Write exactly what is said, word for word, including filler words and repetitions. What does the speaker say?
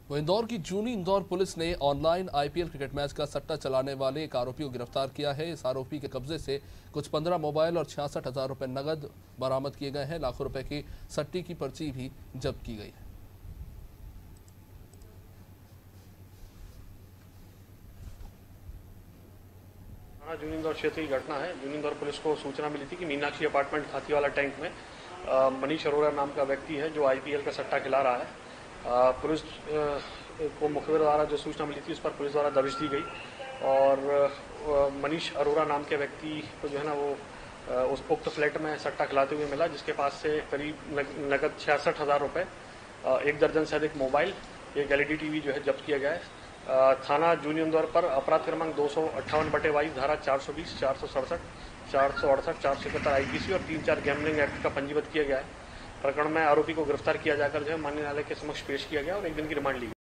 वो इंदौर की जूनी इंदौर पुलिस ने ऑनलाइन आईपीएल क्रिकेट मैच का सट्टा चलाने वाले एक आरोपी को गिरफ्तार किया है। इस आरोपी के कब्जे से कुछ पंद्रह मोबाइल और छियासठ हजार रुपए नगद बरामद किए गए हैं। लाखों रुपए की सट्टी की पर्ची भी जब्त की गई है। जूनी इंदौर क्षेत्र की घटना है। जूनी इंदौर पुलिस को सूचना मिली थी कि मीनाक्षी अपार्टमेंट खातीवाला टैंक में मनीष अरोड़ा नाम का व्यक्ति है जो आईपीएल का सट्टा खिला रहा है। आ, पुलिस को मुखबिर द्वारा जो सूचना मिली थी उस पर पुलिस द्वारा दबिश दी गई और मनीष अरोड़ा नाम के व्यक्ति को जो है ना वो उस उक्त फ्लैट में सट्टा खिलाते हुए मिला, जिसके पास से करीब नगद छियासठ हज़ार रुपये, एक दर्जन से अधिक मोबाइल, एक एलईडी टीवी जो है जब्त किया गया है। थाना जूनी इंदौर पर अपराध क्रमांक दो सौ अट्ठावन बटे बाईस धारा चार सौ बीस चार सौ सड़सठ चार सौ अड़सठ चार सौ इकहत्तर आईपीसी और तीन चार गैम्बलिंग एक्ट का पंजीबद्ध किया गया है। प्रकरण में आरोपी को गिरफ्तार किया जाकर जो है माननीय न्यायालय के समक्ष पेश किया गया और एक दिन की रिमांड ली गई।